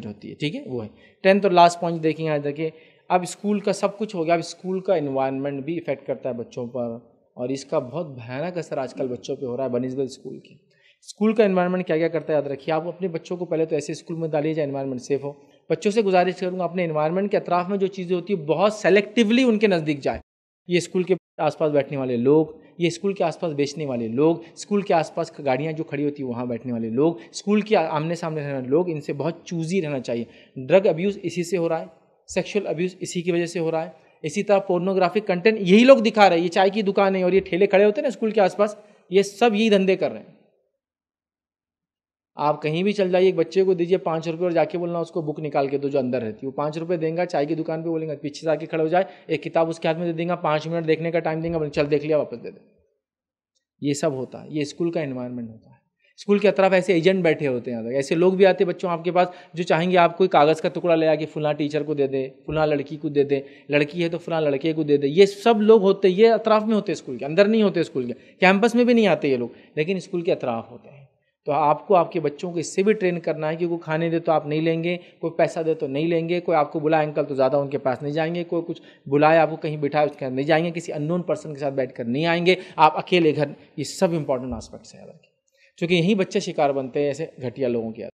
Management होती है, ठीक है, वो है 10th और लास्ट पॉइंट देखेंगे। आज देखिए, अब स्कूल का सब कुछ हो गया, अब स्कूल का इन्वायरमेंट भी इफेक्ट करता है बच्चों पर, और इसका बहुत भयानक असर आजकल बच्चों पे हो रहा है बनिस्बत स्कूल के। स्कूल का इन्वायरमेंट क्या क्या करता है याद रखिए। आप अपने बच्चों को पहले तो ऐसे स्कूल में डालिए जहाँ इन्वायरमेंट सेफ हो। बच्चों से गुजारिश करूँगा अपने इन्वायरमेंट के अतराफ में जो चीज़ें होती है बहुत सेलेक्टिवली उनके नज़दीक जाए। ये स्कूल के आसपास बैठने वाले लोग, ये स्कूल के आसपास बेचने वाले लोग, स्कूल के आसपास गाड़ियाँ जो खड़ी होती है वहाँ बैठने वाले लोग, स्कूल के आमने सामने रहने वाले लोग, इनसे बहुत चूजी रहना चाहिए। ड्रग अब्यूज़ इसी से हो रहा है, सेक्सुअल अब्यूज़ इसी की वजह से हो रहा है, इसी तरह पोर्नोग्राफिक कंटेंट यही लोग दिखा रहे हैं। ये चाय की दुकान है और ये ठेले खड़े होते हैं ना स्कूल के आसपास, ये सब यही धंधे कर रहे हैं। आप कहीं भी चल जाइए, एक बच्चे को दीजिए 5 रुपये और जाके बोलना उसको बुक निकाल के दो जो अंदर रहती है, वो 5 रुपये देंगे। चाय की दुकान पे बोलेंगे, पीछे से आके खड़े हो जाए, एक किताब उसके हाथ में दे देंगे, 5 मिनट देखने का टाइम देंगे, चल देख लिया वापस दे दे। ये सब होता है, ये स्कूल का एनवायरनमेंट होता है। स्कूल के तरफ ऐसे एजेंट बैठे होते हैं, ऐसे लोग भी आते हैं बच्चों आपके पास जो चाहेंगे आप कोई कागज़ का टुकड़ा ले आके फुला टीचर को दे दे, फुला लड़की को दे दे, लड़की है तो फुला लड़के को दे दे। ये सब लोग होते हैं, ये अतराफ में होते हैं, स्कूल के अंदर नहीं होते, स्कूल के कैंपस में भी नहीं आते ये लोग, लेकिन स्कूल के अतराफ होते हैं। तो आपको आपके बच्चों को इससे भी ट्रेन करना है कि कोई खाने दे तो आप नहीं लेंगे, कोई पैसा दे तो नहीं लेंगे, कोई आपको बुलाए अंकल तो ज़्यादा उनके पास नहीं जाएंगे, कोई कुछ बुलाए आपको कहीं बिठाए उसके साथ नहीं जाएंगे, किसी अननोन पर्सन के साथ बैठकर नहीं आएंगे, आप अकेले घर। ये सब इंपॉर्टेंट आस्पेक्ट्स हैं याद रखिए, क्योंकि यही बच्चे शिकार बनते हैं ऐसे घटिया लोगों के।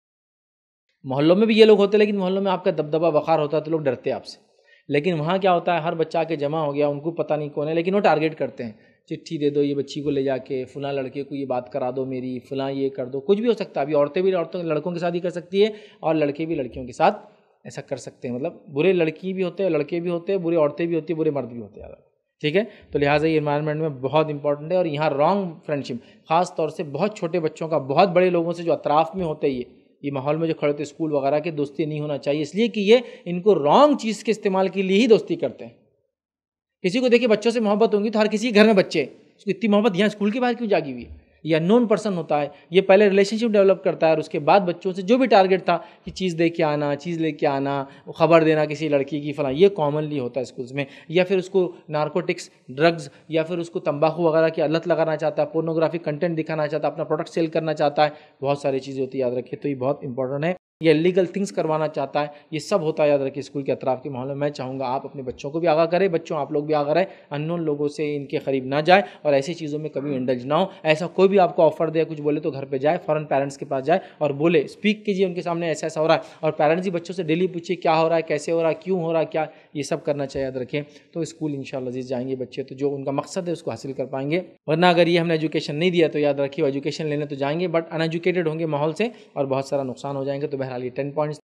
मोहल्लों में भी ये लोग होते हैं, लेकिन मोहल्लों में आपका दबदबा वक़ार होता है तो लोग डरते हैं आपसे। लेकिन वहाँ क्या होता है, हर बच्चा के जमा हो गया, उनको पता नहीं कौन है, लेकिन वो टारगेट करते हैं, चिट्ठी दे दो ये बच्ची को ले जाके, फलां लड़के को ये बात करा दो मेरी, फलां ये कर दो। कुछ भी हो सकता है, अभी औरतें भी लड़कों के साथ ही कर सकती है और लड़के भी लड़कियों के साथ ऐसा कर सकते हैं। मतलब बुरे लड़की भी होते हैं, लड़के भी होते हैं, बुरे औरतें भी होती है, बुरे मर्द भी होते हैं, ठीक है। तो लिहाजा ये इन्वायरमेंट में बहुत इंपॉर्टेंट है। और यहाँ रॉन्ग फ्रेंडशिप, खास तौर से बहुत छोटे बच्चों का बहुत बड़े लोगों से जो अतराफ में होते हैं, ये माहौल में जो खड़े होते स्कूल वगैरह के, दोस्ती नहीं होना चाहिए, इसलिए कि ये इनको रॉन्ग चीज़ के इस्तेमाल के लिए ही दोस्ती करते हैं। किसी को देखिए बच्चों से मोहब्बत होंगी तो हर किसी के घर में बच्चे, उसको इतनी मोहब्बत यहाँ स्कूल के बाहर क्यों जागी हुई है। ये अननोन पर्सन होता है, ये पहले रिलेशनशिप डेवलप करता है और उसके बाद बच्चों से जो भी टारगेट था कि चीज़ दे के आना, चीज़ लेके आना, खबर देना किसी लड़की की फला, ये कॉमनली होता है स्कूल्स में। या फिर उसको नारकोटिक्स, ड्रग्स, या फिर उसको तंबाकू वगैरह की लत लगाना चाहता है, पोर्नोग्राफिक कंटेंट दिखाना चाहता है, अपना प्रोडक्ट सेल करना चाहता है, बहुत सारी चीज़ें होती है, याद रखिए। तो ये बहुत इंपॉर्टेंट है। ये इलीगल थिंग्स करवाना चाहता है, ये सब होता है, याद रखिए स्कूल के अतराफ के माहौल में। मैं चाहूँगा आप अपने बच्चों को भी आगाह करें, बच्चों आप लोग भी आगाह रहें, अननोन लोगों से इनके करीब ना जाए और ऐसी चीज़ों में कभी इंडल्ज ना हो। ऐसा कोई भी आपको ऑफर दे, कुछ बोले तो घर पे जाए, फ़ौरन पेरेंट्स के पास जाए और बोले, स्पीक कीजिए उनके सामने, ऐसा ऐसा हो रहा है। और पेरेंट्स ही बच्चों से डेली पूछिए क्या हो रहा है, कैसे हो रहा है, क्यों हो रहा है, क्या, ये सब करना चाहिए, याद रखें। तो स्कूल इंशाअल्लाह अज़ीज़ जाएंगे बच्चे तो जो उनका मकसद है उसको हासिल कर पाएंगे। वरना अगर ये हमने एजुकेशन नहीं दिया तो याद रखिए एजुकेशन लेने तो जाएंगे बट अनएजुकेटेड होंगे माहौल से और बहुत सारा नुकसान हो जाएंगे। तो बहरहाल ये 10 पॉइंट्स।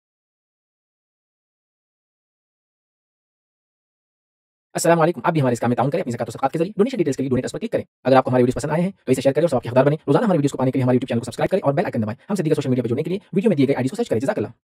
अस्सलाम वालेकुम। आप भी हमारे इस काम में ताउन करें अपनी ज़कात व सदक़ात के जरिए। डोनेशन डिटेल्स के लिए डोनेट पर क्लिक करें। अगर आपको हमारे वीडियोस पसंद आए हैं तो इसे शेयर करें और सबके हकदार बने। रोजाना हमारे वीडियोस को पाने के लिए हमारे यूट्यूब चैनल को सब्सक्राइब करें और बेल आइकन दबाएं। हमसे दीगर सोशल मीडिया पर जुड़ने के लिए वीडियो में दिए गए आईडी को सर्च करें। जज़ाकल्लाह।